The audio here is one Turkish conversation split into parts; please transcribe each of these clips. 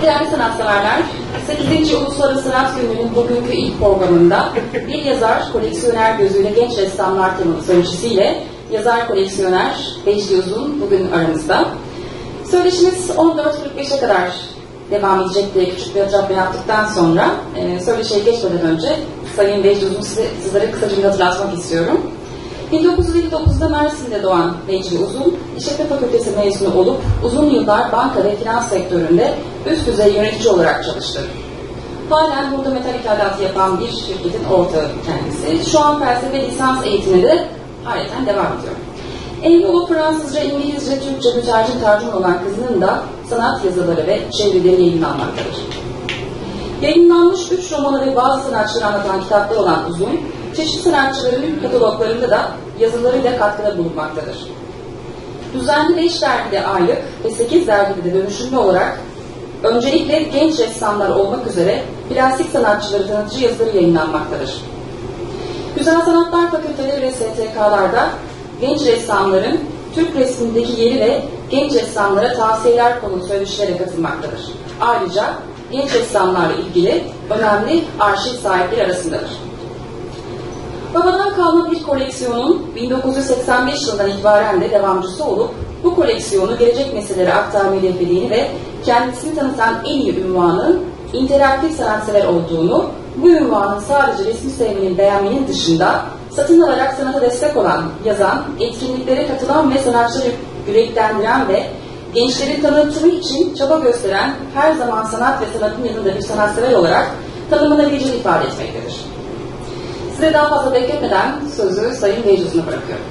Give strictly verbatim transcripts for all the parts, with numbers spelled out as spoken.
Değerli sanatseverler, sekizinci Uluslararası Sanat Günü'nün bugünkü ilk programında bir yazar, koleksiyoner gözüyle genç ressamlar temalı söyleşisiyle yazar koleksiyoner Vecdi Uzun bugün aramızda. Söyleşimiz on dört kırk beşe kadar devam edecek diye küçük bir hatırlatma yaptıktan sonra e, söyleşiye geçmeden önce Sayın Vecdi Uzun size, sizlere kısaca bir hatırlatmak istiyorum. bin dokuz yüz elli dokuzda Mersin'de doğan Vecdi Uzun, İşletme Fakültesi mezunu olup uzun yıllar banka ve finans sektöründe üst düzey yönetici olarak çalıştı. Halen burada metal ithalatı yapan bir şirketin ortağı kendisi. Şu an felsefe lisans eğitimine de halen devam ediyor. Evli olup Fransızca, İngilizce, Türkçe mütercim tercüman olan kızının da sanat yazıları ve çevirileri yayınlanmaktadır. Yayınlanmış üç romanı ve bazı sanatçıları anlatan kitaplar olan Uzun, çeşitli sanatçıların kataloglarında da yazılarıyla katkıda bulunmaktadır. Düzenli beş dergide aylık ve sekiz dergide de dönüşümlü olarak öncelikle genç ressamlar olmak üzere plastik sanatçıları tanıtıcı yazıları yayınlanmaktadır. Güzel Sanatlar Fakülteleri ve S T K'larda genç ressamların Türk resmindeki yeri ve genç ressamlara tavsiyeler konulu söyleşilere katılmaktadır. Ayrıca genç ressamlarla ilgili önemli arşiv sahipleri arasındadır. Babadan kalma bir koleksiyonun bin dokuz yüz seksen beş yılından itibaren de devamcısı olup bu koleksiyonu gelecek nesillere aktarmayı hedeflediğini ve kendisini tanıtan en iyi ünvanın interaktif sanatsever olduğunu, bu ünvanın sadece resmi sevmenin, beğenmenin dışında satın alarak sanata destek olan, yazan, etkinliklere katılan ve sanatçıları yüreklendiren ve gençlerin tanıtımı için çaba gösteren, her zaman sanat ve sanatın yanında bir sanatsever olarak tanımlanabileceğini ifade etmektedir. Size daha fazla bekletmeden sözü Sayın Vecdi Uzun'a bırakıyorum.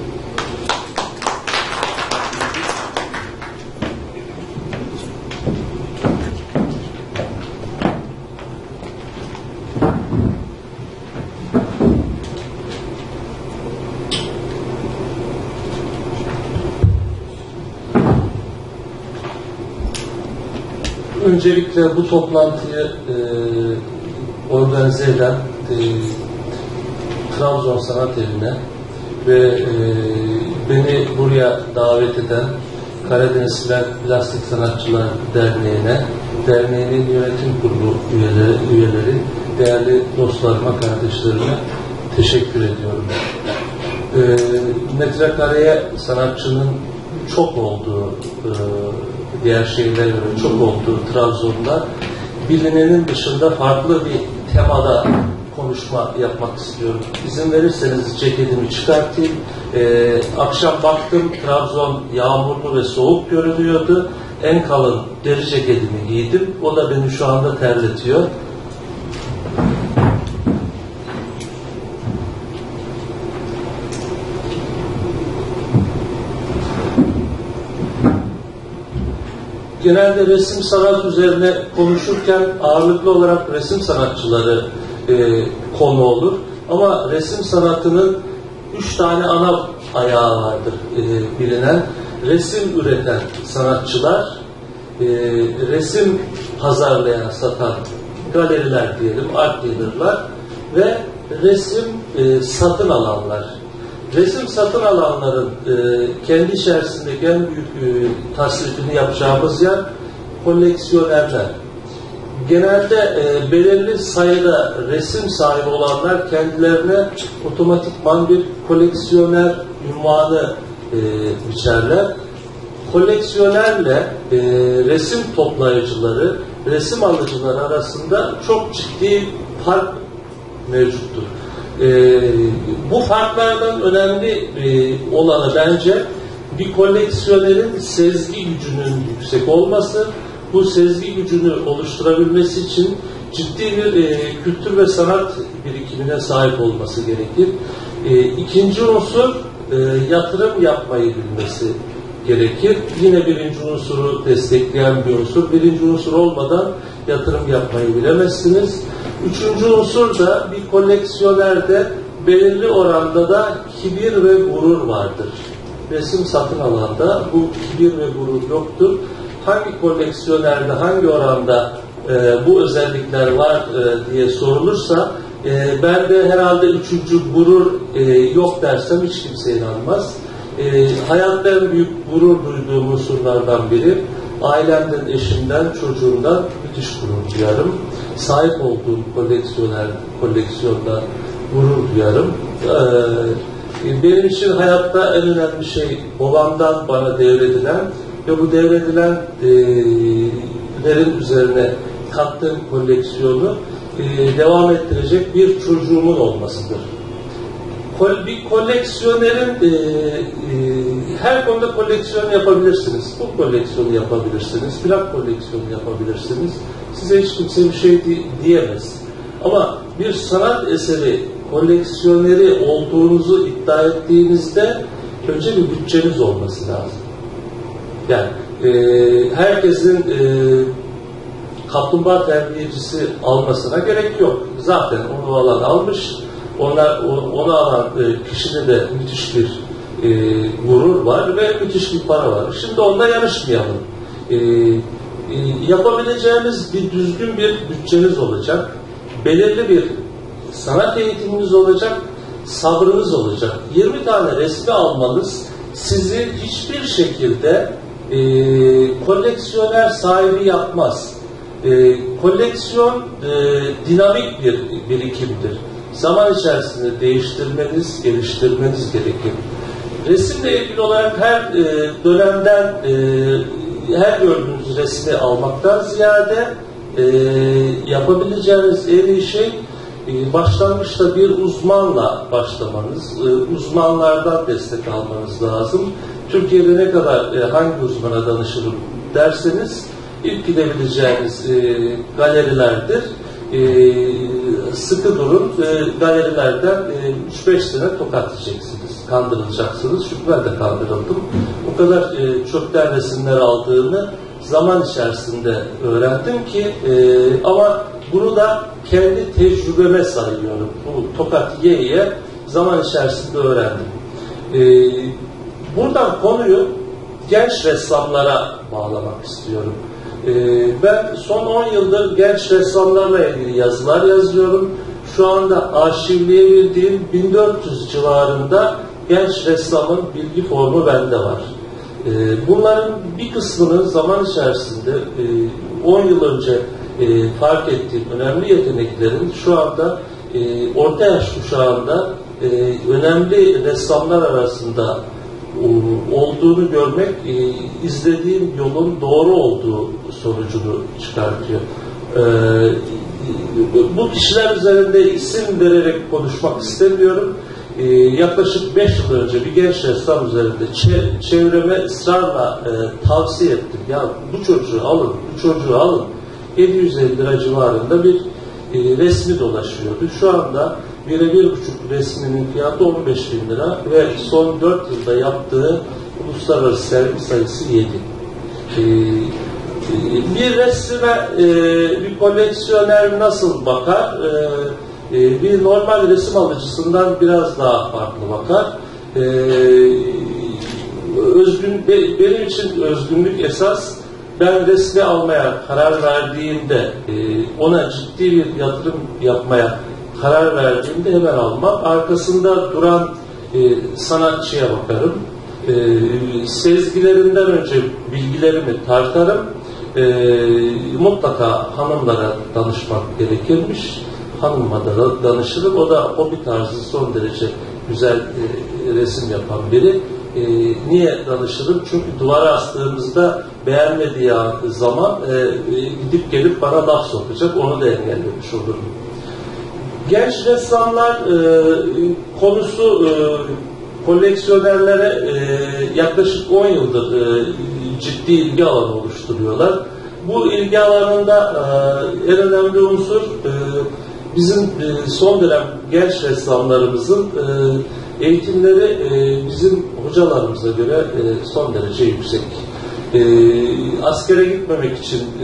Öncelikle bu toplantıyı e, organize eden e, Trabzon Sanat Evi'ne ve e, beni buraya davet eden Karadeniz Plastik Sanatçılar Derneği'ne, derneğinin yönetim kurulu üyeleri, üyeleri değerli dostlarıma, kardeşlerime teşekkür ediyorum. E, metrekareye sanatçının çok olduğu, e, diğer şehirlere göre çok olduğu Trabzon'da bilinenin dışında farklı bir temada konuşma yapmak istiyorum. İzin verirseniz ceketimi çıkartayım. Ee, akşam baktım Trabzon yağmurlu ve soğuk görünüyordu. En kalın deri ceketimi giydim. O da beni şu anda terletiyor. Genelde resim sanat üzerine konuşurken ağırlıklı olarak resim sanatçıları e, konu olur. Ama resim sanatının üç tane ana ayağı vardır e, bilinen. Resim üreten sanatçılar, e, resim pazarlayan, satan galeriler diyelim, art dealer'lar ve resim e, satın alanlar. Resim satın alanların e, kendi içerisindeki en büyük e, tasnifini yapacağımız yer koleksiyonerler. Genelde e, belirli sayıda resim sahibi olanlar kendilerine otomatikman bir koleksiyoner unvanı e, biçerler. Koleksiyonerle e, resim toplayıcıları, resim alıcıları arasında çok ciddi fark mevcuttur. Ee, bu farklardan önemli e, olanı bence bir koleksiyonerin sezgi gücünün yüksek olması, bu sezgi gücünü oluşturabilmesi için ciddi bir e, kültür ve sanat birikimine sahip olması gerekir. E, ikinci unsur e, yatırım yapmayı bilmesi gerekir. Yine birinci unsuru destekleyen bir unsur. Birinci unsur olmadan yatırım yapmayı bilemezsiniz. Üçüncü unsur da bir koleksiyonerde belirli oranda da kibir ve gurur vardır. Resim satın alanda bu kibir ve gurur yoktur. Hangi koleksiyonerde hangi oranda e, bu özellikler var e, diye sorulursa e, ben de herhalde üçüncü gurur e, yok dersem hiç kimse inanmaz. E, hayatta en büyük gurur duyduğum unsurlardan biri ailemden, eşimden, çocuğumdan müthiş gurur duyarım. Sahip olduğum koleksiyoner, koleksiyonda gurur duyarım. Ee, benim için hayatta en önemli şey babamdan bana devredilen ve bu devredilenlerin üzerine kattığım koleksiyonu e, devam ettirecek bir çocuğumun olmasıdır. Bir koleksiyonerin e, e, her konuda koleksiyon yapabilirsiniz. Bu koleksiyonu yapabilirsiniz, plak koleksiyonu yapabilirsiniz. Size hiç kimse bir şey di diyemez. Ama bir sanat eseri koleksiyoneri olduğunuzu iddia ettiğinizde önce bir bütçeniz olması lazım. Yani e, herkesin e, kaplumbağa terbiyecisi almasına gerek yok. Zaten onu alan almış. Ona, onu alan kişinin de müthiş bir e, gurur var ve müthiş bir para var. Şimdi onunla yarışmayalım. E, e, yapabileceğimiz bir düzgün bir bütçeniz olacak. Belirli bir sanat eğitiminiz olacak. Sabrınız olacak. yirmi tane resmi almanız sizi hiçbir şekilde e, koleksiyoner sahibi yapmaz. E, koleksiyon e, dinamik bir birikimdir. Zaman içerisinde değiştirmeniz, geliştirmeniz gerekir. Resimle ilgili olarak her e, dönemden e, her gördüğünüz resmi almaktan ziyade e, yapabileceğiniz en iyi şey e, başlangıçta bir uzmanla başlamanız, e, uzmanlardan destek almanız lazım. Türkiye'de ne kadar e, hangi uzmana danışırım derseniz ilk gidebileceğiniz e, galerilerdir. Ee, sıkı durun, e, galerilerden e, üç beş sene tokat yiyeceksiniz, kandırılacaksınız. Çünkü ben de kandırıldım. O kadar e, çöpten resimler aldığını zaman içerisinde öğrendim ki e, ama bunu da kendi tecrübeme sayıyorum. Bu tokat ye ye zaman içerisinde öğrendim. E, buradan konuyu genç ressamlara bağlamak istiyorum. Ben son on yıldır genç ressamlarla ilgili yazılar yazıyorum. Şu anda arşivleyebildiğim bin dört yüz civarında genç ressamın bilgi formu bende var. Bunların bir kısmını zaman içerisinde on yıl önce fark ettiğim önemli yeteneklerin şu anda orta yaş kuşağında önemli ressamlar arasında olduğunu görmek, e, izlediğim yolun doğru olduğu sonucunu çıkartıyor. E, bu kişiler üzerinde isim vererek konuşmak istemiyorum. E, yaklaşık beş yıl önce bir genç ressam üzerinde çe çevreme ısrarla e, tavsiye ettim. Ya bu çocuğu alın, bu çocuğu alın. yedi yüz elli lira civarında bir e, resmi dolaşıyordu. Şu anda birebir buçuk resminin fiyatı on beş bin lira ve son dört yılda yaptığı uluslararası sergi sayısı yedi. Ee, bir resme e, bir koleksiyoner nasıl bakar? Ee, e, bir normal resim alıcısından biraz daha farklı bakar. Ee, özgün, be, benim için özgünlük esas. Ben resmi almaya karar verdiğimde, e, ona ciddi bir yatırım yapmaya karar verdiğimde hemen almam. Arkasında duran e, sanatçıya bakarım. E, sezgilerinden önce bilgilerimi tartarım. E, mutlaka hanımlara danışmak gerekirmiş. Hanıma da danışırım. O da hobi tarzı son derece güzel e, resim yapan biri. E, niye danışırım? Çünkü duvara astığımızda beğenmediği zaman e, gidip gelip bana laf sokacak. Onu da engellemiş olurum. Genç ressamlar e, konusu e, koleksiyonerlere e, yaklaşık on yıldır e, ciddi ilgi alanı oluşturuyorlar. Bu ilgi alanında e, en önemli unsur e, bizim e, son dönem genç ressamlarımızın e, eğitimleri e, bizim hocalarımıza göre e, son derece yüksek. E, askere gitmemek için e,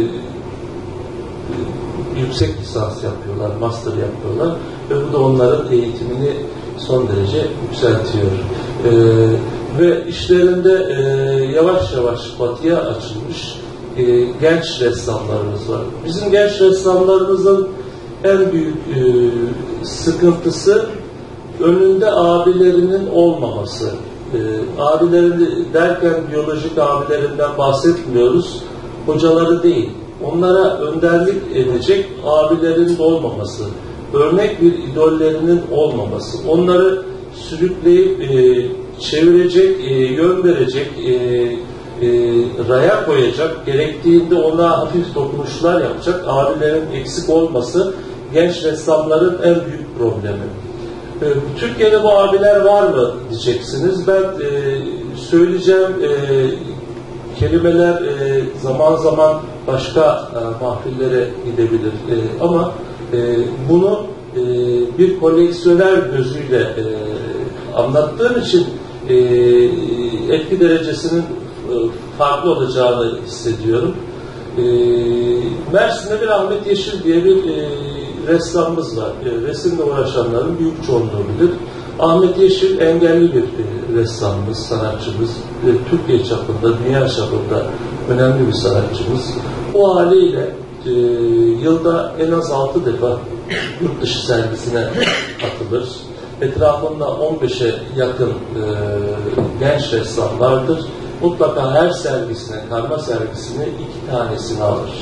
yüksek lisans yapıyorlar, master yapıyorlar ve bu da onların eğitimini son derece yükseltiyor. Ee, ve işlerinde e, yavaş yavaş batıya açılmış e, genç ressamlarımız var. Bizim genç ressamlarımızın en büyük e, sıkıntısı önünde abilerinin olmaması. E, abilerini derken biyolojik abilerinden bahsetmiyoruz. Hocaları değil. Onlara önderlik edecek abilerin olmaması, örnek bir idollerinin olmaması, onları sürükleyip e, çevirecek, e, yön verecek, e, e, raya koyacak, gerektiğinde ona hafif dokunuşlar yapacak abilerin eksik olması genç ressamların en büyük problemi. E, Türkiye'de bu abiler var mı diyeceksiniz. Ben e, söyleyeceğim e, kelimeler e, zaman zaman başka e, mahfillere gidebilir. E, ama e, bunu e, bir koleksiyoner gözüyle e, anlattığım için e, etki derecesinin e, farklı olacağını hissediyorum. E, Mersin'de bir Ahmet Yeşil diye bir e, ressamımız var. E, resimle uğraşanların büyük çoğunluğu bilir. Ahmet Yeşil engelli bir e, ressamımız, sanatçımız. E, Türkiye çapında, dünya çapında önemli bir sanatçımız. O haliyle e, yılda en az altı defa yurt dışı sergisine katılır. Etrafında on beşe yakın e, genç ressam vardır. Mutlaka her sergisine, karma sergisine iki tanesini alır.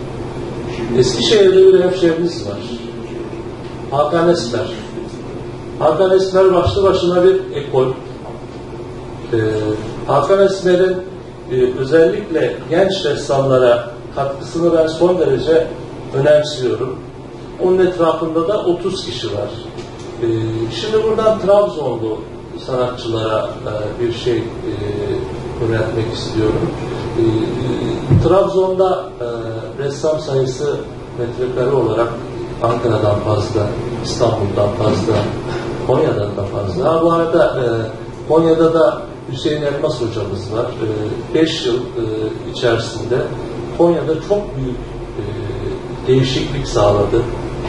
Eskişehir'de bir hemşehrimiz var. Hakan Esmer. Hakan Esmer başlı başına bir ekol. Ee, Hakan Esmer'in e, özellikle genç ressamlara katkısını ben son derece önemsiyorum. Onun etrafında da otuz kişi var. Ee, şimdi buradan Trabzonlu sanatçılara e, bir şey e, öğretmek istiyorum. E, Trabzon'da e, ressam sayısı metrekare olarak Ankara'dan fazla, İstanbul'dan fazla, Konya'dan da fazla. Ha, bu arada e, Konya'da da Hüseyin Elmas hocamız var. beş e, yıl e, içerisinde Konya'da çok büyük e, değişiklik sağladı.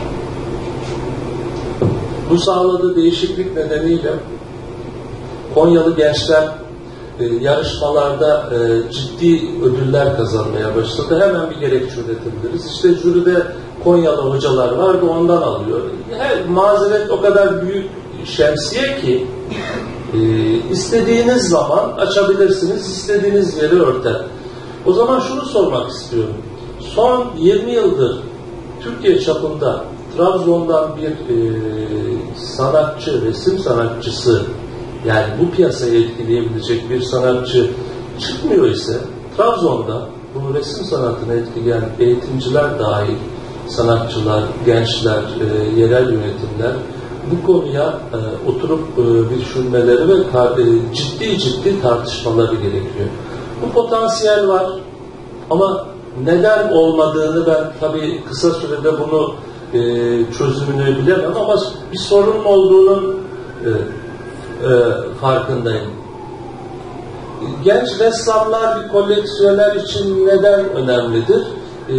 Bu sağladığı değişiklik nedeniyle Konyalı gençler e, yarışmalarda e, ciddi ödüller kazanmaya başladı. Hemen bir gerekçe üretebiliriz. İşte jüride Konyalı hocalar vardı, ondan alıyor. Her mazeret o kadar büyük şemsiye ki e, istediğiniz zaman açabilirsiniz, istediğiniz yeri örter. O zaman şunu sormak istiyorum. Son yirmi yıldır Türkiye çapında Trabzon'dan bir e, sanatçı, resim sanatçısı, yani bu piyasayı etkileyebilecek bir sanatçı çıkmıyor ise Trabzon'da bu resim sanatını etkileyen eğitimciler dahil, sanatçılar, gençler, e, yerel yönetimler bu konuya e, oturup e, bir düşünmeleri ve e, ciddi ciddi tartışmaları gerekiyor. Bu potansiyel var ama neden olmadığını ben tabii kısa sürede bunu e, çözümünü bilemem ama bir sorun olduğunun e, e, farkındayım. Genç ressamlar bir koleksiyoner için neden önemlidir? E,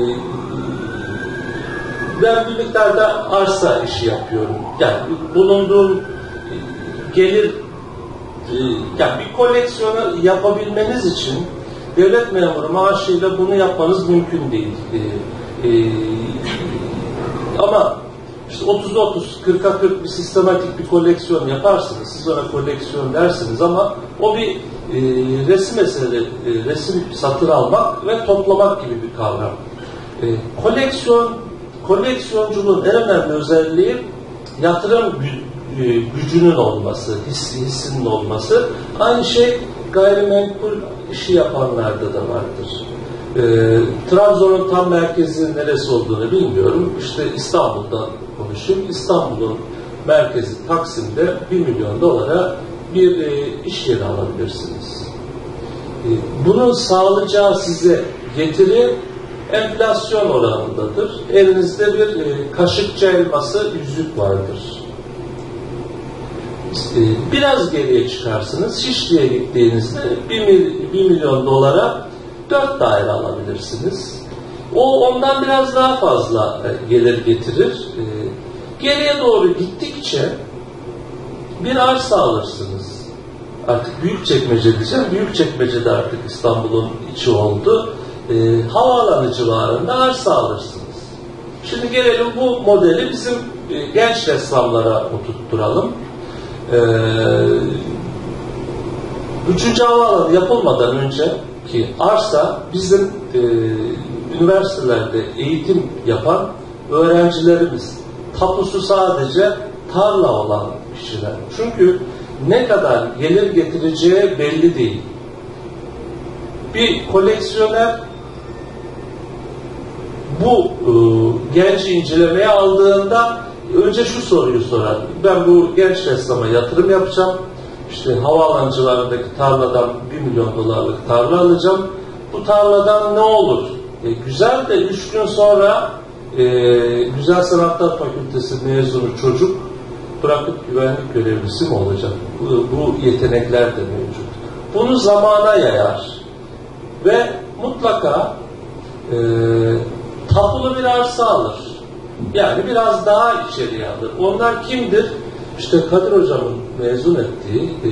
ben bir miktarda arsa işi yapıyorum. Yani bulunduğum gelir yani bir koleksiyonu yapabilmeniz için devlet memuru maaşıyla bunu yapmanız mümkün değil. Ee, e, ama işte otuz otuz, kırka kırk bir sistematik bir koleksiyon yaparsınız. Siz ona koleksiyon dersiniz ama o bir e, resim eseri, e, resim satın almak ve toplamak gibi bir kavram. E, koleksiyon, koleksiyonculuğun en önemli özelliği yatırım gücünün olması, hissi, hissinin olması. Aynı şey gayrimenkul işi yapanlarda da vardır. Ee, Trabzon'un tam merkezi neresi olduğunu bilmiyorum. İşte İstanbul'da konuşayım. İstanbul'un merkezi Taksim'de bir milyon dolara bir e, iş yeri alabilirsiniz. E, bunun sağlayacağı size getiri enflasyon oranındadır. Elinizde bir e, kaşıkçı elması yüzük vardır. Biraz geriye çıkarsınız. Şişli'ye gittiğinizde bir milyon dolara dört daire alabilirsiniz. O ondan biraz daha fazla gelir getirir. Geriye doğru gittikçe bir arsa alırsınız. Artık Büyükçekmece diyeceğim. Büyükçekmece'de artık İstanbul'un içi oldu. Havaalanı civarında arsa alırsınız. Şimdi gelelim bu modeli bizim genç ressamlara oturtturalım. Ee, Üçüncü havaalanı yapılmadan önce ki arsa bizim e, üniversitelerde eğitim yapan öğrencilerimiz, tapusu sadece tarla olan kişiler. Çünkü ne kadar gelir getireceği belli değil. Bir koleksiyoner bu e, genci incelemeye aldığında önce şu soruyu sorar. Ben bu genç ressama yatırım yapacağım. İşte havaalanıcılarındaki tarladan bir milyon dolarlık tarla alacağım. Bu tarladan ne olur? E, güzel de üç gün sonra e, Güzel Sanatlar Fakültesi mezunu çocuk bırakıp güvenlik görevlisi mi olacak? Bu, bu yetenekler de mevcut. Bunu zamana yayar. Ve mutlaka e, tapulu bir arsa alır. Yani biraz daha içeriye alır. Onlar kimdir? İşte Kadir Hocam'ın mezun ettiği, e,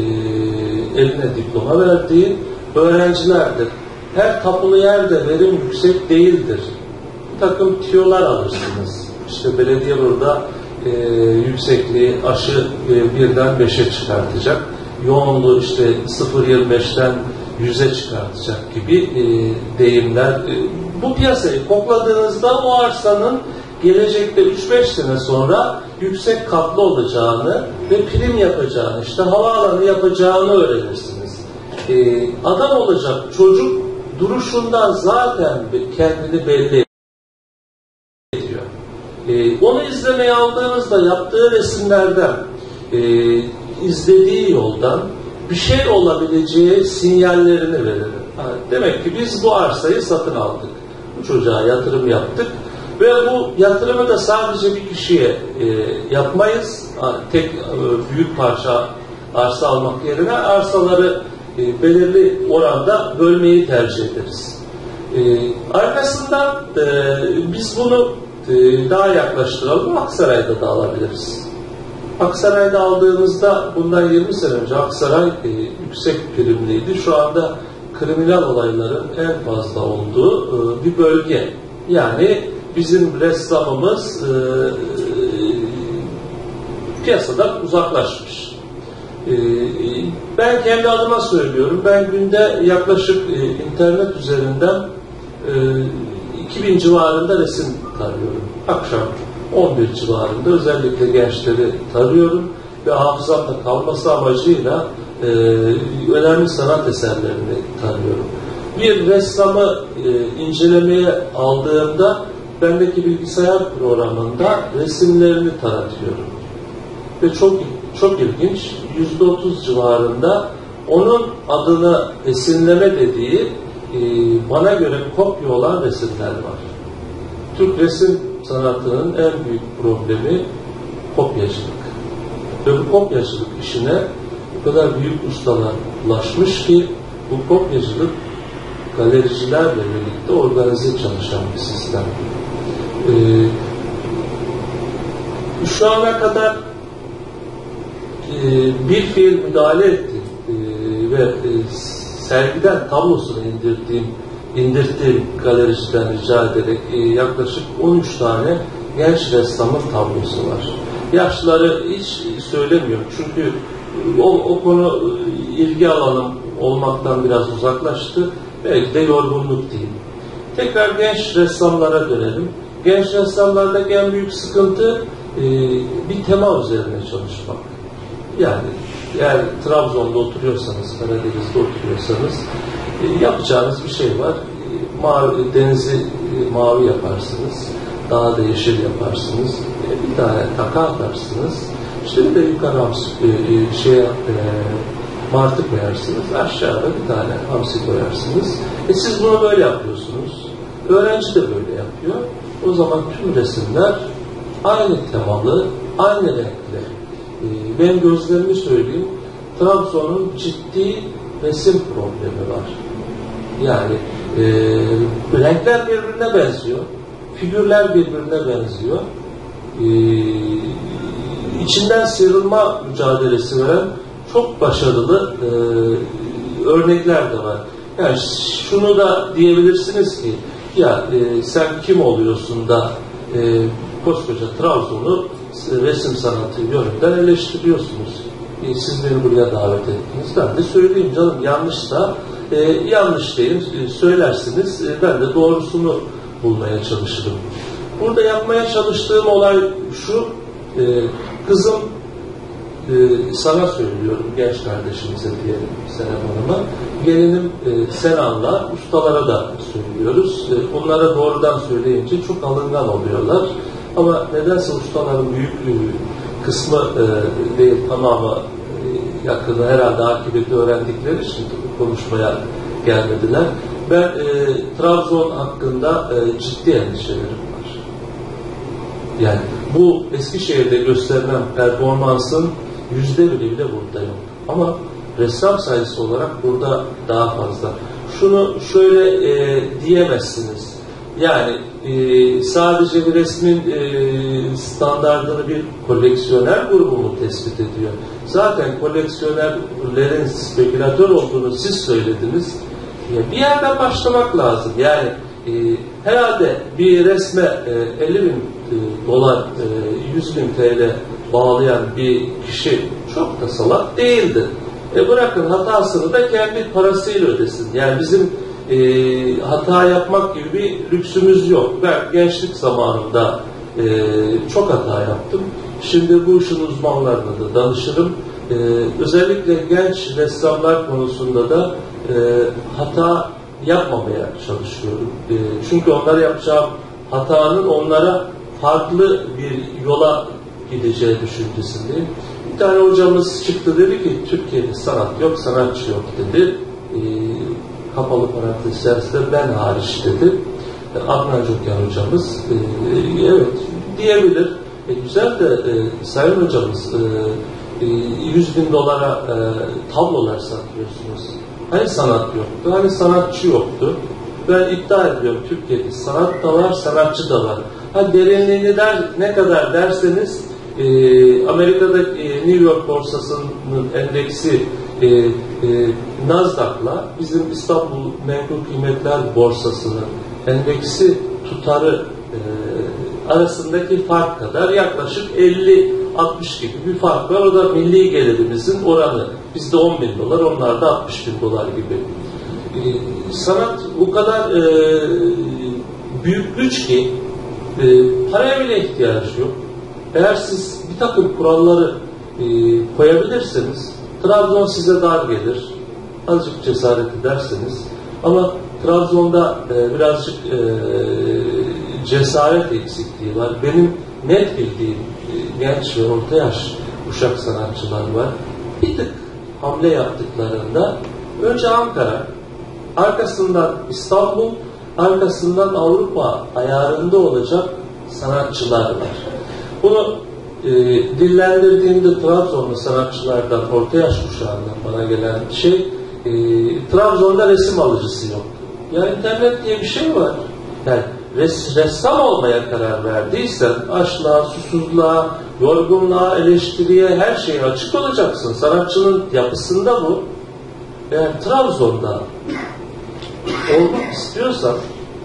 eline diploma verdiği öğrencilerdir. Her tapulu yerde verim yüksek değildir. Bir takım tiyolar alırsınız. İşte belediye burada e, yüksekliği aşı e, birden beşe çıkartacak. Yoğunluğu işte sıfır virgül yirmi beşten yüze çıkartacak gibi e, deyimler. E, bu piyasayı kokladığınızda o arsanın gelecekte üç beş sene sonra yüksek katlı olacağını ve prim yapacağını, işte havaalanı yapacağını öğrenirsiniz. Ee, adam olacak çocuk duruşundan zaten kendini belli ediyor. Ee, onu izlemeye aldığınızda yaptığı resimlerden, e, izlediği yoldan bir şey olabileceği sinyallerini verir. Demek ki biz bu arsayı satın aldık. Bu çocuğa yatırım yaptık. Ve bu yatırımı da sadece bir kişiye e, yapmayız. Tek e, büyük parça arsa almak yerine arsaları e, belirli oranda bölmeyi tercih ederiz. E, arkasından e, biz bunu e, daha yaklaştıralım. Aksaray'da da alabiliriz. Aksaray'da aldığımızda bundan yirmi sene önce Aksaray e, yüksek primliydi. Şu anda kriminal olayların en fazla olduğu e, bir bölge. Yani bizim ressamımız e, piyasadan uzaklaşmış. E, ben kendi adıma söylüyorum. Ben günde yaklaşık e, internet üzerinden e, iki bin civarında resim tarıyorum. Akşam on bir civarında özellikle gençleri tarıyorum ve hafızamda kalması amacıyla e, önemli sanat eserlerini tarıyorum. Bir ressamı e, incelemeye aldığımda bendeki bilgisayar programında resimlerini taratıyorum. Ve çok çok ilginç, yüzde otuz civarında onun adını esinleme dediği e, bana göre kopya olan resimler var. Türk resim sanatının en büyük problemi kopyacılık. Ve bu kopyacılık işine o kadar büyük ustalar ulaşmış ki bu kopyacılık galericilerle birlikte organize çalışan bir sistem. Ee, şu ana kadar e, bir fiil müdahale ettim e, ve e, sergiden tablosunu indirdiğim, indirdiğim galericiden rica ederek e, yaklaşık on üç tane genç ressamın tablosu var. Yaşları hiç söylemiyorum çünkü o, o konu ilgi alanım olmaktan biraz uzaklaştı. Belki de yorgunluk değil. Tekrar genç ressamlara dönelim. Genç ressamlardaki en büyük sıkıntı e, bir tema üzerine çalışmak. Yani eğer Trabzon'da oturuyorsanız, Karadeniz'de oturuyorsanız e, yapacağınız bir şey var. E, mavi, denizi e, mavi yaparsınız. Dağı da yeşil yaparsınız. E, bir tane taka atarsınız. İşte bir de yukarı hamsi, e, şeye, e, martı koyarsınız. Aşağıda bir tane hamsi koyarsınız. E siz bunu böyle yapıyorsunuz. Öğrenci de böyle yapıyor. O zaman tüm resimler aynı temalı, aynı renkli. E, ben gözlerimi söyleyeyim. Trabzon'un ciddi resim problemi var. Yani e, renkler birbirine benziyor. Figürler birbirine benziyor. E, içinden sıyrılma mücadelesi veren çok başarılı e, örnekler de var. Yani şunu da diyebilirsiniz ki ya e, sen kim oluyorsun da e, koskoca Trabzon'u resim sanatı yönünden eleştiriyorsunuz. e, siz beni buraya davet ettiniz. Ben de söyleyeyim canım, yanlışsa e, yanlış değilim, e, söylersiniz. E, ben de doğrusunu bulmaya çalışırım. Burada yapmaya çalıştığım olay şu, e, kızım e, sana söylüyorum, genç kardeşimize diyelim, Senem Hanım'a, gelinim e, Senan'la ustalara da söylüyoruz. E, onlara doğrudan söyleyince çok alıngan oluyorlar. Ama nedense ustaların büyük kısmı e, değil, tamamı e, yakını herhalde akıbeti öğrendikleri için konuşmaya gelmediler. Ben e, Trabzon hakkında e, ciddi endişelerim var. Yani bu Eskişehir'de gösterilen performansın yüzde biri bile burada yok. Ama ressam sayısı olarak burada daha fazla. Şunu şöyle e, diyemezsiniz. Yani e, sadece bir resmin e, standartını bir koleksiyoner grubu mu tespit ediyor? Zaten koleksiyonerlerin spekülatör olduğunu siz söylediniz. E, bir yerden başlamak lazım. Yani e, herhalde bir resme e, elli bin e, dolar, e, yüz bin T L bağlayan bir kişi çok da salak değildi. E, bırakın hatasını da kendi parasıyla ödesin. Yani bizim E, hata yapmak gibi bir lüksümüz yok. Ben gençlik zamanında e, çok hata yaptım. Şimdi bu işin uzmanlarına da danışırım. E, özellikle genç ressamlar konusunda da e, hata yapmamaya çalışıyorum. E, çünkü onlara yapacağım hatanın onlara farklı bir yola gideceği düşüncesindeyim. Bir tane hocamız çıktı, dedi ki Türkiye'de sanat yok, sanatçı yok dedi. E, kapalı parantez içerisinde ben hariç dedi. Adnan Cokyan hocamız e, evet diyebilir. E, güzel de e, Sayın hocamız e, e, yüz bin dolara e, tablolar satıyorsunuz. Hani sanat yoktu? Hani sanatçı yoktu? Ben iddia ediyorum Türkiye'de sanat da var, sanatçı da var. Ha, derinliğini der, ne kadar derseniz e, Amerika'daki e, New York borsasının endeksi E, e, Nasdaq'la bizim İstanbul Menkul Kıymetler Borsası'nın endeksi tutarı e, arasındaki fark kadar yaklaşık elli altmış gibi bir fark var. O da milli gelirimizin oranı. Bizde on bin dolar, onlarda altmış bin dolar gibi. E, sanat bu kadar e, büyük güç ki e, paraya bile ihtiyacı yok. Eğer siz bir takım kuralları e, koyabilirseniz Trabzon size dar gelir. Azıcık cesaret ederseniz. Ama Trabzon'da e, birazcık e, cesaret eksikliği var. Benim net bildiğim e, genç ve orta yaş kuşak sanatçılar var. Bir tık hamle yaptıklarında önce Ankara, arkasından İstanbul, arkasından Avrupa ayarında olacak sanatçılar var. Bunu E, dillendirdiğimde Trabzonlu sanatçılardan, orta yaş kuşağından bana gelen şey, e, Trabzon'da resim alıcısı yok. Ya internet diye bir şey var. Yani res, ressam olmaya karar verdiysen açlığa, susuzluğa, yorgunluğa, eleştiriye, her şeye açık olacaksın. Sanatçının yapısında bu. Eğer Trabzon'da olmak istiyorsan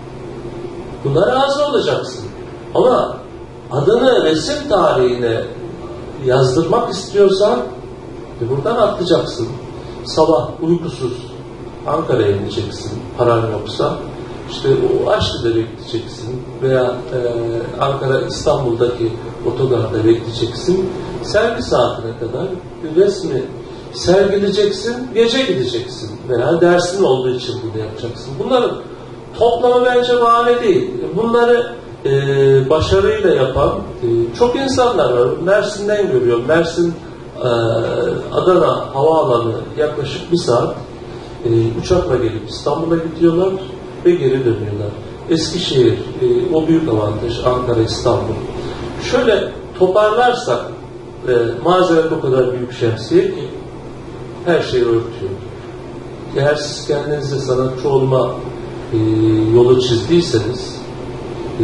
buna razı olacaksın. Ama adını resim tarihine yazdırmak istiyorsan e buradan atlayacaksın. Sabah uykusuz Ankara'ya gideceksin, paran yoksa. İşte o Aşlı'da bekleyeceksin veya e, Ankara İstanbul'daki otogarda bekleyeceksin. Sergi saatine kadar resmi sergileyeceksin, gece gideceksin veya dersin olduğu için bunu yapacaksın. Bunların toplamı bence bahane değil. Bunları e, başarıyla yapan e, çok insanlar var. Mersin'den görüyorum. Mersin e, Adana havaalanı yaklaşık bir saat e, uçakla gelip İstanbul'a gidiyorlar ve geri dönüyorlar. Eskişehir e, o büyük avantaj. Ankara, İstanbul. Şöyle toparlarsak e, mazeret o kadar büyük şemsiye ki her şeyi örtüyor. Eğer siz kendinize sanatçı olma e, yolu çizdiyseniz e,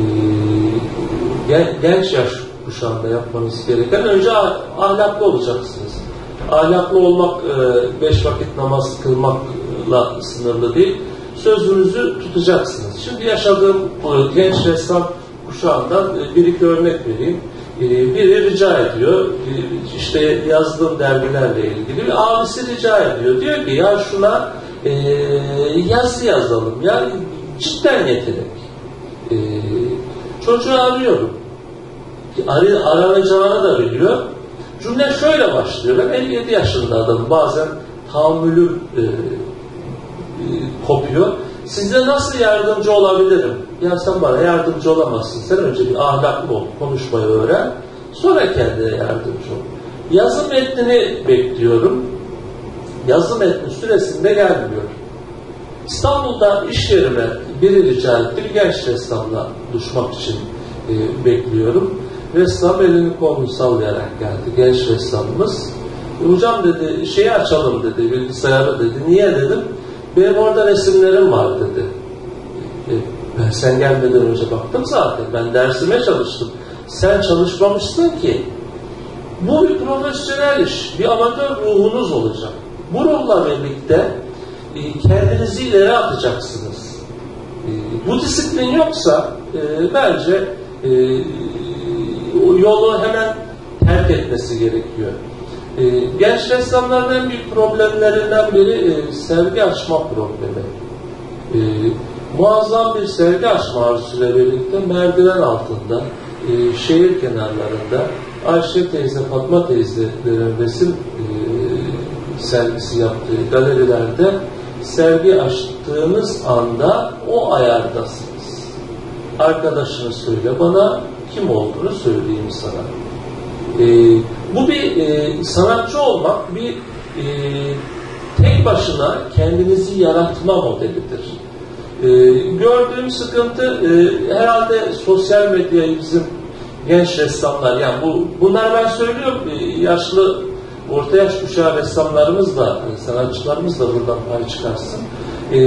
gen, genç yaş kuşağında yapmanız gereken önce ahlaklı olacaksınız. Ahlaklı olmak e, beş vakit namaz kılmakla sınırlı değil. Sözünüzü tutacaksınız. Şimdi yaşadığım e, genç ressam kuşağından e, bir iki örnek vereyim. biri rica ediyor, işte yazdığım dergilerle ilgili, bir abisi rica ediyor. Diyor ki ya şuna e, yazı yazalım, ya cidden yetenek. E, çocuğu arıyorum. Ar aranacağını da biliyor. Cümle şöyle başlıyor. Ben elli yedi yaşında adamım. Bazen tahammülüm e, e, kopuyor. Size nasıl yardımcı olabilirim? Ya sen bana yardımcı olamazsın. Sen önce bir ahlaklı ol, konuşmayı öğren. Sonra kendine yardımcı ol. Yazı metnini bekliyorum. Yazı metni süresinde gelmiyor. İstanbul'da iş yerime biri rica etti. Bir genç ressamla buluşmak için e, bekliyorum. Ressam elini kolunu sallayarak geldi. Genç ressamımız. E, hocam dedi, şeyi açalım dedi, bilgisayarı dedi. Niye dedim? Benim orada resimlerim var dedi. E, ben sen gelmeden önce baktım zaten. Ben dersime çalıştım. Sen çalışmamışsın ki. Bu bir profesyonel iş. Bir amatör ruhunuz olacak. Bu ruhla birlikte e, kendinizi ileri atacaksınız. E, bu disiplin yoksa e, bence e, o yolu hemen terk etmesi gerekiyor. E, genç ressamların en büyük problemlerinden biri e, sergi açma problemi. E, muazzam bir sergi açma arzusuyla birlikte merdiven altında, e, şehir kenarlarında Ayşe teyze, Fatma teyzelerin resim e, sergisi yaptığı galerilerde sergi açtığınız anda o ayardasınız. Arkadaşını söyle bana, kim olduğunu söyleyeyim sana. E, bu bir e, sanatçı olmak, bir e, tek başına kendinizi yaratma modelidir. E, gördüğüm sıkıntı e, herhalde sosyal medyayı bizim genç ressamlar, yani bu bunlar ben söylüyorum, e, yaşlı orta yaş kuşağı ressamlarımız da, sanatçılarımız da buradan pay çıkarsın. E,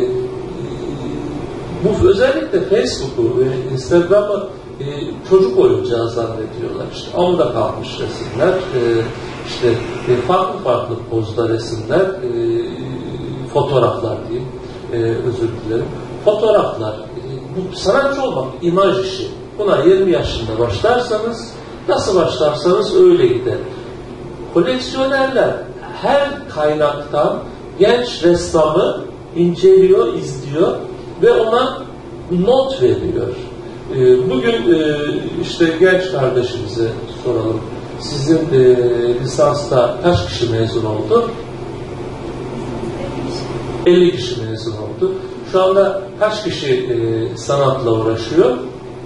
bu özellikle Facebook'u ve Instagram'ı e, çocuk oyuncağı zannediyorlar. İşte amuda kalmış resimler, e, işte e, farklı farklı pozda resimler, e, fotoğraflar diyeyim, e, özür dilerim. Fotoğraflar, e, bu sanatçı olmak imaj işi. Buna yirmi yaşında başlarsanız, nasıl başlarsanız öyle gider. Koleksiyonerler her kaynaktan genç ressamı inceliyor, izliyor ve ona not veriyor. Bugün işte genç kardeşimize soralım. Sizin lisansta kaç kişi mezun oldu? elli kişi mezun oldu. Şu anda kaç kişi sanatla uğraşıyor?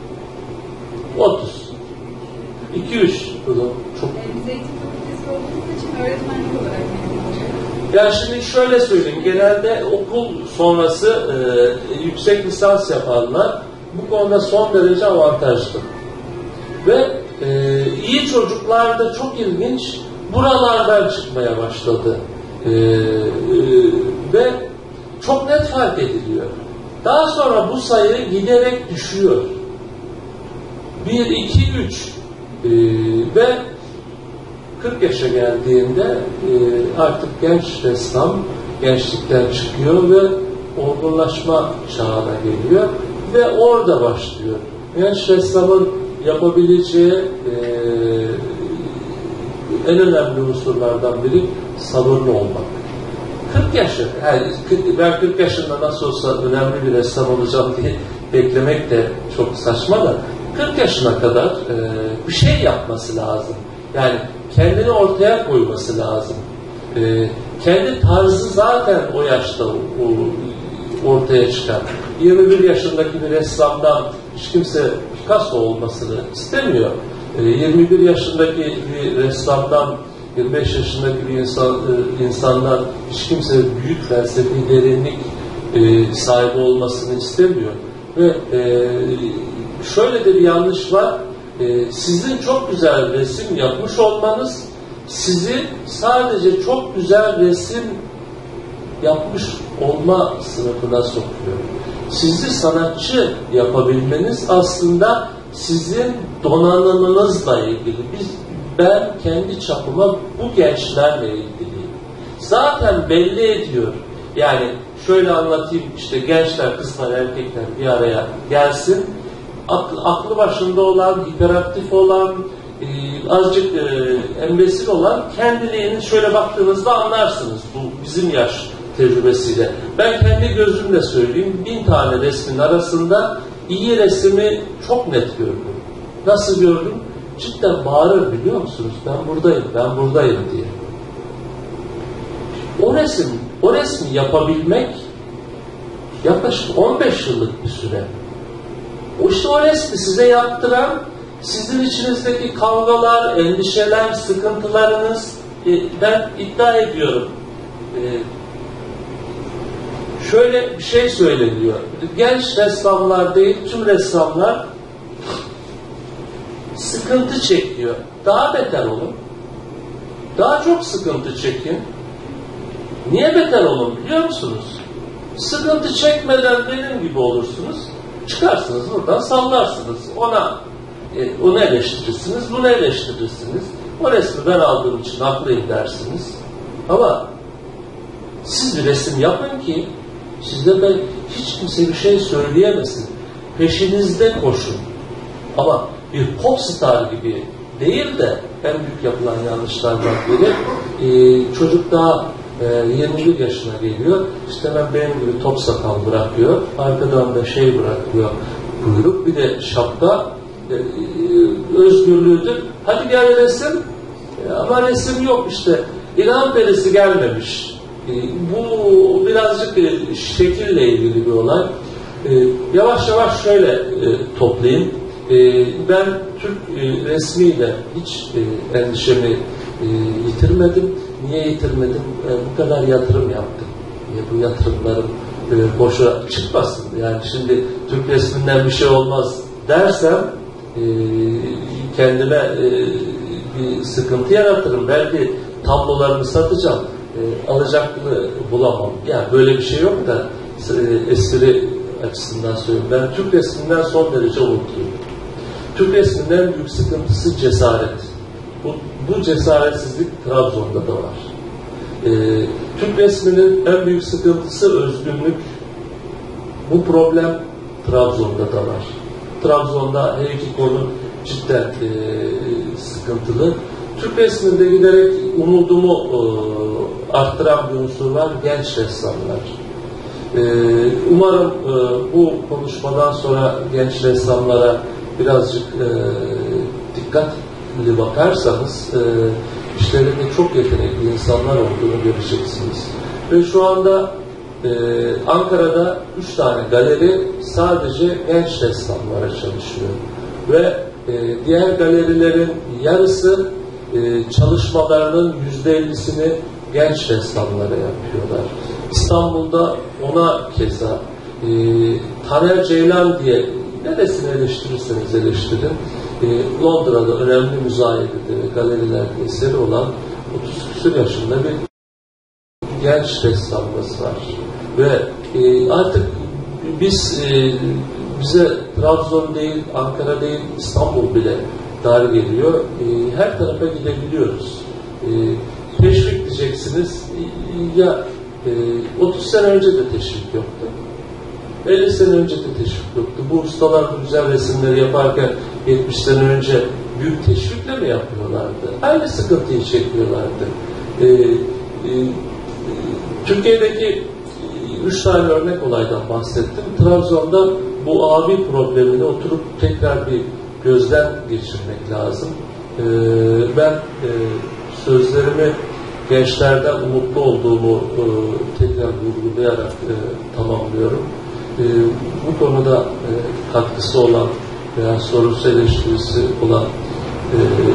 otuz. iki üç. Çok. Biz eğitim fakültesi olduğumuz için öğretmenlik olarak mezun. Ya şimdi şöyle söyleyeyim. Genelde okul sonrası e, yüksek lisans yapanlar bu konuda son derece avantajlı. Ve e, iyi çocuklar da çok ilginç buralardan çıkmaya başladı. E, e, ve çok net fark ediliyor. Daha sonra bu sayı giderek düşüyor. bir, iki, üç e, ve kırk yaşa geldiğinde e, artık genç ressam gençlikten çıkıyor ve olgunlaşma çağına geliyor ve orada başlıyor. Genç ressamın yapabileceği e, en önemli unsurlardan biri sabırlı olmak. kırk yaşı, yani ben kırk yaşında nasıl olsa önemli bir ressam olacağım diye beklemek de çok saçma da kırk yaşına kadar e, bir şey yapması lazım. Yani kendini ortaya koyması lazım. E, kendi tarzı zaten o yaşta o, o, ortaya çıkar. yirmi bir yaşındaki bir ressamdan hiç kimse Picasso olmasını istemiyor. E, yirmi bir yaşındaki bir ressamdan, yirmi beş yaşındaki bir insan, e, insandan hiç kimse büyük felsefi derinlik e, sahibi olmasını istemiyor. Ve e, şöyle de bir yanlış var. Ee, sizin çok güzel resim yapmış olmanız sizi sadece çok güzel resim yapmış olma sınıfına sokuyor. Sizi sanatçı yapabilmeniz aslında sizin donanımınızla ilgili. Biz, ben kendi çapıma bu gençlerle ilgiliyim. Zaten belli ediyor. Yani şöyle anlatayım, işte gençler, kızlar, erkekler bir araya gelsin. Aklı, aklı başında olan, hiperaktif olan, e, azıcık e, embesil olan kendiliğini şöyle baktığınızda anlarsınız bu bizim yaş tecrübesiyle. Ben kendi gözümle söyleyeyim, bin tane resmin arasında iyi resmi çok net gördüm. Nasıl gördüm? Cidden bağırır biliyor musunuz? Ben buradayım, ben buradayım diye. O resim, o resmi yapabilmek yaklaşık on beş yıllık bir süre. O işte o resmi size yaptıran sizin içinizdeki kavgalar, endişeler, sıkıntılarınız, e, ben iddia ediyorum. E, şöyle bir şey söyleniyor. Genç ressamlar değil, tüm ressamlar sıkıntı çekiyor. Daha beter olun. Daha çok sıkıntı çekin. Niye beter olun biliyor musunuz? Sıkıntı çekmeden benim gibi olursunuz. Çıkarsınız buradan sallarsınız. Ona e, onu eleştirirsiniz, bunu eleştirirsiniz. O resmi ben aldığım için haklıyım dersiniz. Ama siz bir resim yapın ki sizde ben hiç kimse bir şey söyleyemesin. Peşinizde koşun. Ama bir popstar gibi değil de en büyük yapılan yanlışlardan biri e, çocuk daha e, yirmi bir yaşına geliyor. İşte ben benim gibi top sakal bırakıyor. Arkadan da şey bırakıyor. Kuyruk bir de şapka e, e, özgürlüğüdür. Hadi gel resim. E, ama resim yok işte. İlham perisi gelmemiş. E, bu birazcık e, şekille ilgili bir olay. E, yavaş yavaş şöyle e, toplayayım. E, ben Türk e, resmiyle hiç e, endişemi e, yitirmedim. Niye yitirmedim? E, bu kadar yatırım yaptım. E, bu yatırımlarım e, boşa çıkmasın. Yani şimdi Türk resminden bir şey olmaz dersem e, kendime e, bir sıkıntı yaratırım. Belki tablolarımı satacağım. E, alacaklı bulamam. Yani böyle bir şey yok da e, espri açısından söylüyorum. Ben Türk resminden son derece umutluyum. Türk resminin en büyük sıkıntısı cesaret. Bu, bu cesaretsizlik Trabzon'da da var. Ee, Türk resminin en büyük sıkıntısı özgünlük. Bu problem Trabzon'da da var. Trabzon'da her iki konu cidden e, sıkıntılı. Türk resminde giderek umudumu e, arttıran bir unsur var, genç ressamlar. E, umarım e, bu konuşmadan sonra genç ressamlara birazcık e, dikkatli bakarsanız e, işlerinde çok yetenekli insanlar olduğunu göreceksiniz. Ve şu anda e, Ankara'da üç tane galeri sadece genç ressamlara çalışıyor. Ve e, diğer galerilerin yarısı e, çalışmalarının yüzde ellisini genç ressamlara yapıyorlar. İstanbul'da ona keza e, Taner Ceylan diye neresini eleştirirseniz eleştirin. E, Londra'da önemli müzayedede ve galerilerde eseri olan otuz küsur yaşında bir genç ressamımız var. Ve e, artık biz e, bize Trabzon değil, Ankara değil, İstanbul bile dar geliyor. E, her tarafa gidebiliyoruz. E, teşvik diyeceksiniz. E, ya e, otuz sene önce de teşvik yoktu. elli sene önce de teşvik yoktu. Bu ustalar bu güzel resimleri yaparken yetmiş sene önce büyük teşvikle mi yapıyorlardı? Aynı sıkıntıyı çekiyorlardı. Ee, e, Türkiye'deki üç tane örnek olaydan bahsettim. Trabzon'da bu abi problemini oturup tekrar bir gözden geçirmek lazım. Ee, ben e, sözlerimi gençlerden umutlu olduğumu e, tekrar vurgulayarak e, tamamlıyorum. E, bu konuda e, katkısı olan veya sorusu eleştirisi olan e,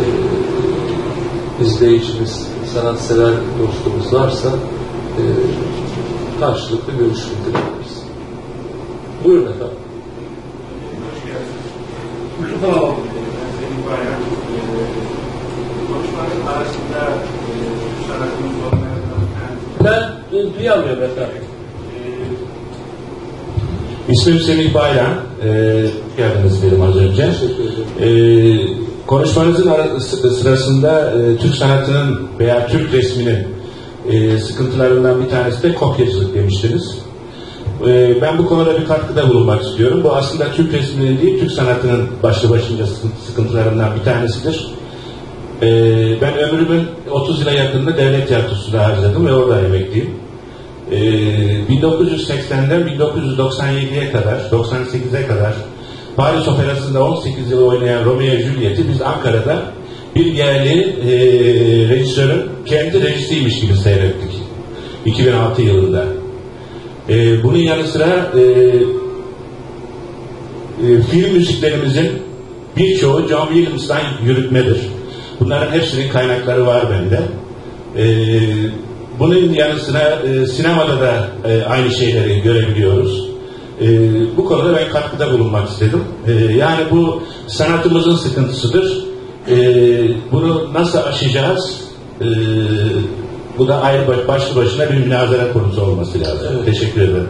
izleyicimiz, sanatsever dostumuz varsa e, karşılıklı görüş bildirebiliriz. Buyurun efendim. Tamam. Senin bayağı konuşmanın arasında sanatımız olmaya Ben e, duyamıyorum efendim. İsmim Semih Bayram. Ee, geldiniz benim az önce. Ee, konuşmanızın sırasında e, Türk sanatının veya Türk resminin e, sıkıntılarından bir tanesi de kopyacılık demiştiniz. E, ben bu konuda bir katkıda bulunmak istiyorum. Bu aslında Türk resminin değil, Türk sanatının başlı başınca sıkıntılarından bir tanesidir. Ee, ben ömrümün otuz yıla yakınında devlet tiyatrosunda harcadım ve orada emekliyim. Ee, bin dokuz yüz seksenden bin dokuz yüz doksan yediye kadar, doksan sekize kadar Paris Operası'nda on sekiz yıl oynayan Romeo ve Juliet'i biz Ankara'da bir yerli e, rejisörün kendi rejisiymiş gibi seyrettik. iki bin altı yılında. E, bunun yanı sıra e, e, film müziklerimizin birçoğu John Williams'tan yürütmedir. Bunların hepsinin kaynakları var bende. E, bunun yanı sıra e, sinemada da e, aynı şeyleri görebiliyoruz. E, bu konuda ben katkıda bulunmak istedim. E, yani bu sanatımızın sıkıntısıdır. E, bunu nasıl aşacağız? E, bu da ayrı baş, başlı başına bir münazara konusu olması lazım. Evet. Teşekkür ederim.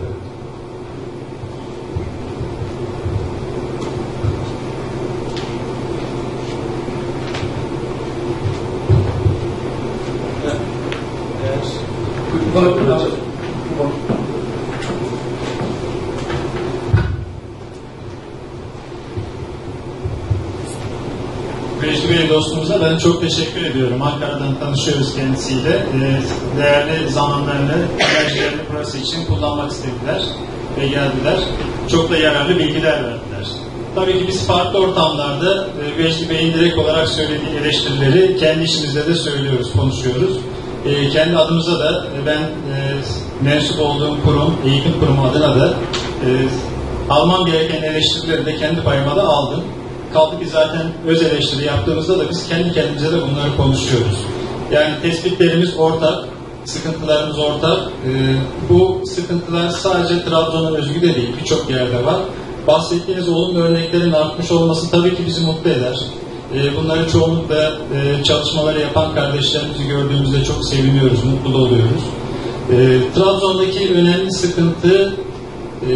Vecdi Bey dostumuza ben çok teşekkür ediyorum. Ankara'dan tanışıyoruz kendisiyle. Ee, değerli zamanlarını, enerjilerini burası için kullanmak istediler ve geldiler. Çok da yararlı bilgiler verdiler. Tabii ki biz farklı ortamlarda e, Vecdi Bey'in direkt olarak söylediği eleştirileri kendi işimizde de söylüyoruz, konuşuyoruz. E, kendi adımıza da e, ben e, mensup olduğum kurum, eğitim kurumu adına da e, almam gereken eleştirileri de kendi payıma da aldım. Kaldı ki zaten öz eleştiri yaptığımızda da biz kendi kendimize de bunları konuşuyoruz. Yani tespitlerimiz ortak, sıkıntılarımız ortak. Ee, bu sıkıntılar sadece Trabzon'a özgü de değil, birçok yerde var. Bahsettiğiniz olumlu örneklerin artmış olması tabii ki bizi mutlu eder. Ee, bunları çoğunlukla e, çalışmaları yapan kardeşlerimizi gördüğümüzde çok seviniyoruz, mutlu oluyoruz. Ee, Trabzon'daki önemli sıkıntı e,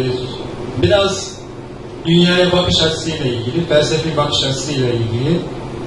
biraz dünyaya bakış açısıyla ilgili, felsefi bakış açısıyla ilgili.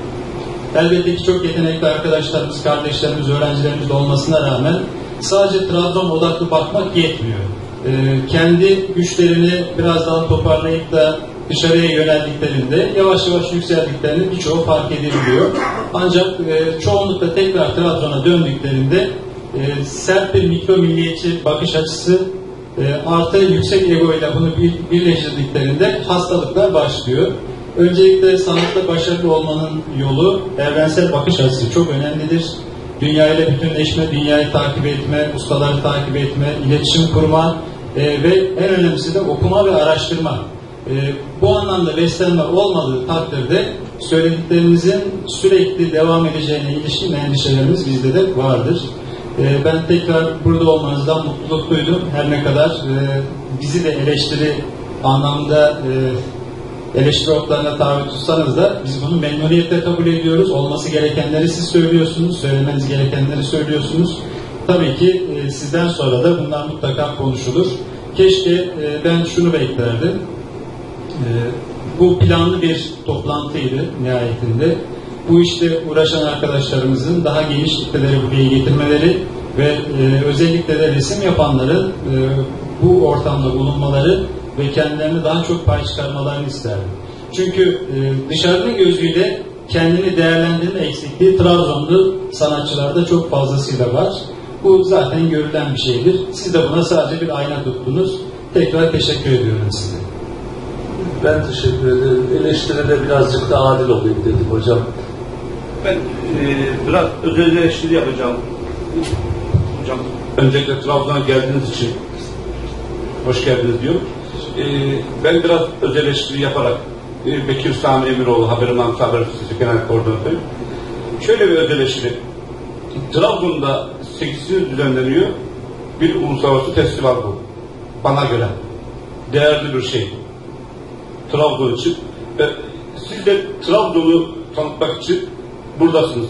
Elbette ki çok yetenekli arkadaşlarımız, kardeşlerimiz, öğrencilerimiz de olmasına rağmen sadece Trabzon odaklı bakmak yetmiyor. Ee, kendi güçlerini biraz daha toparlayıp da dışarıya yöneldiklerinde yavaş yavaş yükseldiklerini birçoğu fark ediliyor. Ancak e, çoğunlukla tekrar Trabzon'a döndüklerinde e, sert bir mikro milliyetçi bakış açısı E, artı yüksek ego ile bunu bir, birleştirdiklerinde hastalıklar başlıyor. Öncelikle sanatta başarılı olmanın yolu evrensel bakış açısı çok önemlidir. Dünya ile bütünleşme, dünyayı takip etme, ustaları takip etme, iletişim kurma e, ve en önemlisi de okuma ve araştırma. E, bu anlamda beslenme olmadığı takdirde söylediklerimizin sürekli devam edeceğine ilişkin endişelerimiz bizde de vardır. Ben tekrar burada olmanızdan mutluluk duydum. Her ne kadar e, bizi de eleştiri anlamda e, eleştiri otlarına tabi tutsanız da biz bunu memnuniyetle kabul ediyoruz. Olması gerekenleri siz söylüyorsunuz, söylemeniz gerekenleri söylüyorsunuz. Tabii ki e, sizden sonra da bunlar mutlaka konuşulur. Keşke e, ben şunu beklerdim. E, bu planlı bir toplantıydı nihayetinde. Bu işte uğraşan arkadaşlarımızın daha geniş kitleleri buraya getirmeleri ve e, özellikle de resim yapanların e, bu ortamda bulunmaları ve kendilerini daha çok pay çıkarmalarını isterdim. Çünkü e, dışarının gözüyle kendini değerlendirme eksikliği Trabzonlu sanatçılarda çok fazlasıyla var. Bu zaten görülen bir şeydir. Siz de buna sadece bir ayna tuttunuz. Tekrar teşekkür ediyorum size. Ben teşekkür ederim. Eleştiride birazcık da adil olayım dedim hocam. Ben e, biraz özel eleştiri yapacağım. Hocam, öncelikle Trabzon'a geldiğiniz için hoş geldiniz diyorum. E, ben biraz özel eleştiri yaparak e, Bekir Sami Emiroğlu Haberin Anısı Haber Sitesi Genel Koordinatörü. Şöyle bir özel eleştiri. Trabzon'da sekizinci düzenleniyor bir uluslararası festival bu. Bana göre değerli bir şey. Trabzon için. Ve siz de Trabzon'u tanıtmak için buradasınız.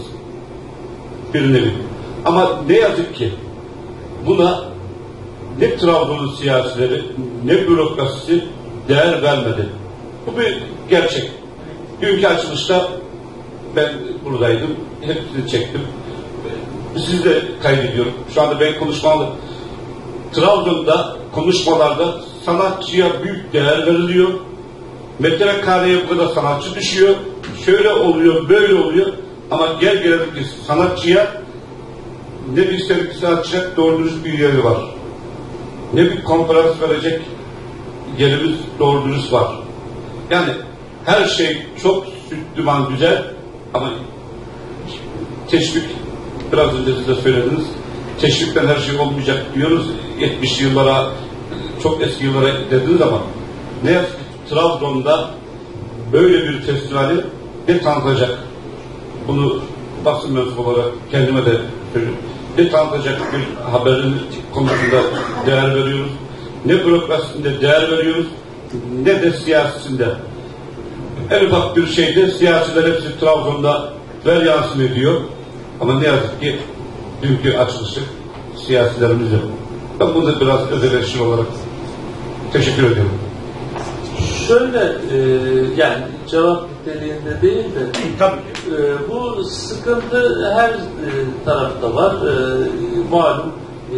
Bir nevi. Ama ne yazık ki buna ne Trabzon'un siyasileri ne bürokrasisi değer vermedi. Bu bir gerçek. Dünkü açılışta ben buradaydım. Hepsini çektim. Sizi de kaydediyorum. Şu anda ben konuşmalı. Trabzon'da konuşmalarda sanatçıya büyük değer veriliyor. Metrekareye bu kadar sanatçı düşüyor. Şöyle oluyor, böyle oluyor. Ama gel gelelim ki sanatçıya ne bir sevgili sanatçıya doğru dürüst bir yeri var. Ne bir konferans verecek yerimiz doğru dürüst var. Yani her şey çok sütlüman güzel ama teşvik, biraz önce siz de söylediniz, teşvikten her şey olmayacak diyoruz. yetmişli yıllara, çok eski yıllara dediniz ama ne yazık ki Trabzon'da böyle bir festivali ne tanıtacak? Bunu basın mensubu olarak kendime de söylüyorum. Ne tanıtacak bir haberin konusunda değer veriyoruz, ne bürokrasisinde değer veriyoruz, ne de siyasisinde. En ufak bir şeyde siyasiler hepsi Trabzon'da ver yansın ediyor. Ama ne yazık ki dünkü açılışı siyasilerimiz yok. Ben bunu da biraz özelleşir olarak teşekkür ediyorum. Şöyle e, yani cevap niteliğinde değil de tabii e, bu sıkıntı her e, tarafta var. E, malum e,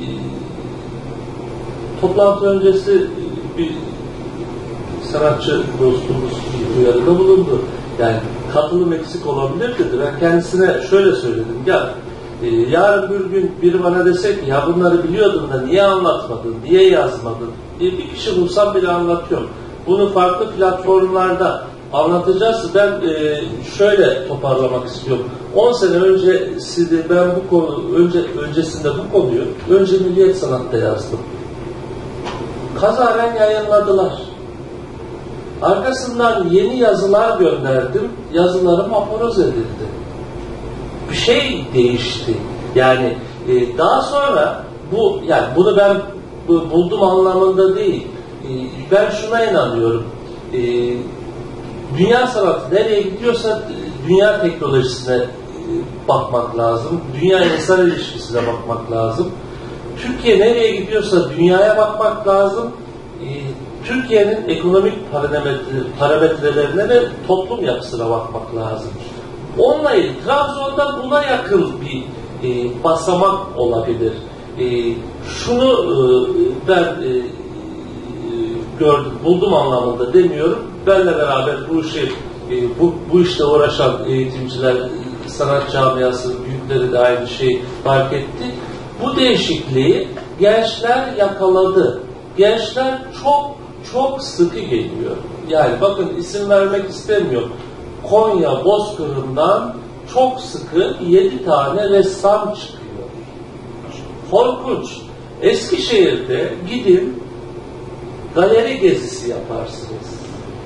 toplantı öncesi bir sanatçı dostumuz bir uyarıda bulundu. Yani katılım eksik olabilir dedi. Ben kendisine şöyle söyledim. Ya e, yarın bir gün biri bana desek ya bunları biliyordun da niye anlatmadın, niye yazmadın? E, bir kişi bulsam bile anlatıyorum. Bunu farklı platformlarda anlatacağız. Ben e, şöyle toparlamak istiyorum. on sene öncesinde ben bu konu önce öncesinde bu konuyu önce Milliyet Sanat'ta yazdım. Kazaren yayınladılar. Arkasından yeni yazılar gönderdim. Yazılarım aforoz edildi. Bir şey değişti. Yani e, daha sonra bu yani bunu ben bu, buldum anlamında değil. E, ben şuna inanıyorum. E, dünya sanatı nereye gidiyorsa dünya teknolojisine e, bakmak lazım. Dünya insan ilişkisine bakmak lazım. Türkiye nereye gidiyorsa dünyaya bakmak lazım. E, Türkiye'nin ekonomik parametre, parametrelerine ve toplum yapısına bakmak lazım. Onunla ilgili Trabzon'da buna yakın bir e, basamak olabilir. E, şunu e, ben e, gördüm, buldum anlamında demiyorum. Benle beraber bu işi, e, bu, bu işte uğraşan eğitimciler, sanat camiası büyükleri de aynı şeyi fark etti. Bu değişikliği gençler yakaladı. Gençler çok çok sıkı geliyor. Yani bakın isim vermek istemiyorum. Konya Bozkır'ından çok sıkı yedi tane ressam çıkıyor. Korkunç. Eskişehir'de gidin galeri gezisi yaparsınız.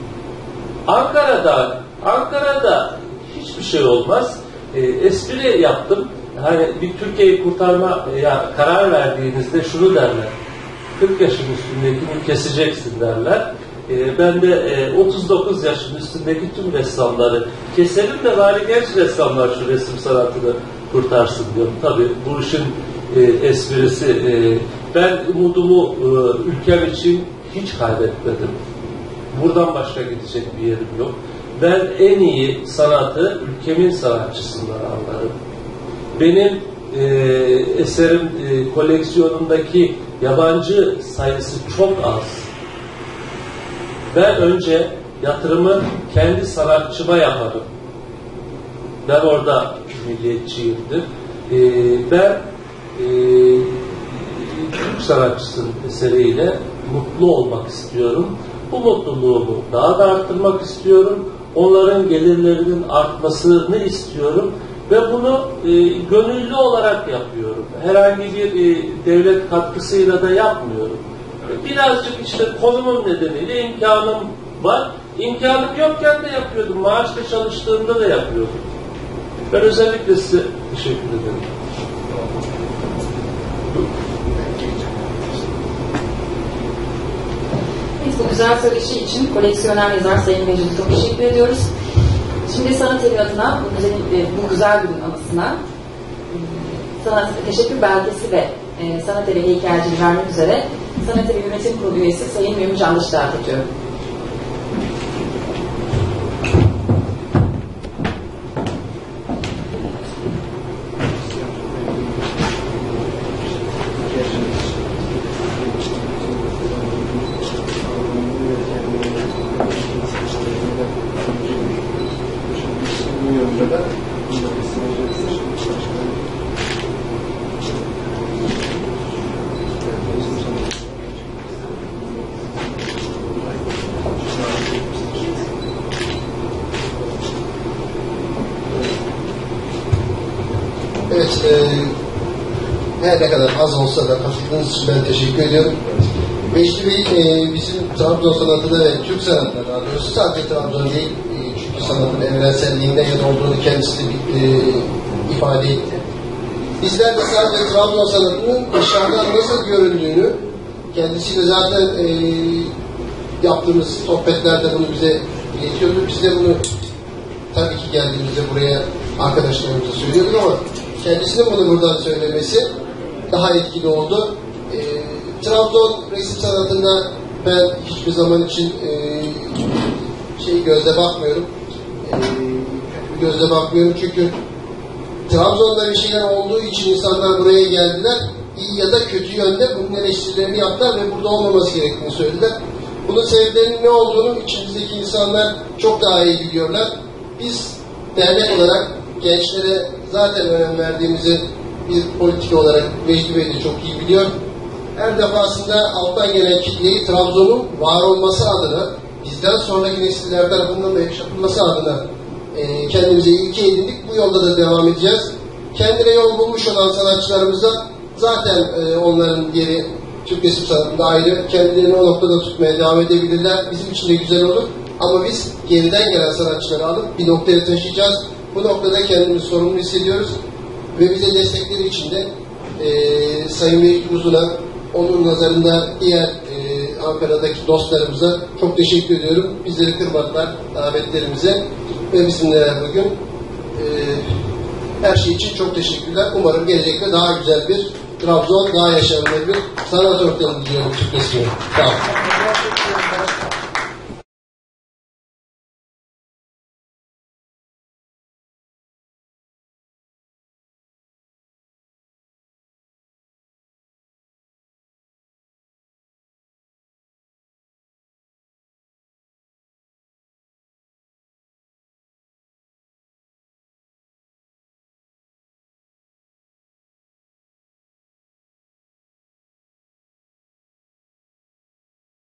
Ankara'da Ankara'da hiçbir şey olmaz. E, espri yaptım. Hani bir Türkiye'yi kurtarma ya karar verdiğinizde şunu derler. kırk yaşın üstündekini keseceksin derler. E, ben de e, otuz dokuz yaşın üstündeki tüm ressamları keselim de bari genç ressamlar şu resim sanatını kurtarsın diyorum. Tabii bu işin e, esprisi. E, ben umudumu e, ülkem için hiç kaybetmedim. Buradan başka gidecek bir yerim yok. Ben en iyi sanatı ülkemin sanatçısından anlarım. Benim e, eserim e, koleksiyonundaki yabancı sayısı çok az. Ben önce yatırımı kendi sanatçıma yaparım. Ben orada milliyetçiyimdir. Ee, ben e, Türk sanatçısının eseriyle mutlu olmak istiyorum. Bu mutluluğumu daha da arttırmak istiyorum. Onların gelirlerinin artmasını istiyorum. Ve bunu e, gönüllü olarak yapıyorum. Herhangi bir e, devlet katkısıyla da yapmıyorum. Birazcık işte konumum nedeniyle imkanım var. İmkanım yokken de yapıyordum. Maaşla çalıştığımda da yapıyordum. Ben özellikle size teşekkür ederim. Biz bu güzel söyleşi için koleksiyoner yazar Sayın Mecnun'a çok teşekkür ediyoruz. Şimdi sanat evi adına, bu güzel, bu güzel günün anısına sanat teşekkür belgesi ve e, sanat evi heykelciliği vermek üzere Sanat Evi Yönetim Kurulu üyesi Sayın Mümin Candaş'ı davet ediyorum. Evet, e, her ne kadar az olsa da katıldığınız için ben teşekkür ediyorum. Vecdi Bey, e, bizim Trabzon sanatında ve Türk sanatında, daha doğrusu sadece Trabzon değil, e, çünkü sanatın evrenselliğinde ya da olduğunu kendisi de bir, e, ifade etti. Bizler de sadece Trabzon sanatının dışarıdan nasıl göründüğünü, kendisiyle zaten e, yaptığımız sohbetlerde bunu bize iletiyordu. Biz de bunu tabii ki geldiğimizde buraya arkadaşlarımıza söylüyorduk ama kendisinin bunu buradan söylemesi daha etkili oldu. E, Trabzon resim sanatında ben hiçbir zaman için e, şey gözle bakmıyorum. E, gözle bakmıyorum çünkü Trabzon'da bir şeyler olduğu için insanlar buraya geldiler. İyi ya da kötü yönde bunun eleştirilerini yaptılar ve burada olmaması gerektiğini söylediler. Bunun sebeplerinin ne olduğunu içimizdeki insanlar çok daha iyi biliyorlar. Biz dernek olarak gençlere zaten önem verdiğimizi bir politika olarak Vecdi Bey de çok iyi biliyor. Her defasında alttan gelen kitleyi Trabzon'un var olması adına, bizden sonraki nesiller tarafından da yaşatılması adına e, kendimize ilke edindik. Bu yolda da devam edeceğiz. Kendine yol bulmuş olan sanatçılarımıza zaten e, onların yeri Türk resim sanatında ayrı. Kendilerini o noktada tutmaya devam edebilirler. Bizim için de güzel olur. Ama biz geriden gelen sanatçıları alıp bir noktaya taşıyacağız. Bu noktada kendimizi sorumlu hissediyoruz. Ve bize destekleri için de e, Sayın Vekil Uzun'a, onun nazarında diğer e, Ankara'daki dostlarımıza çok teşekkür ediyorum. Bizleri kırmadılar davetlerimize ve bizimle bugün. E, her şey için çok teşekkürler. Umarım gelecekte daha güzel bir Trabzon, daha yaşanılır bir sanat ortamı diliyorum Türk resmine. Sağ olun.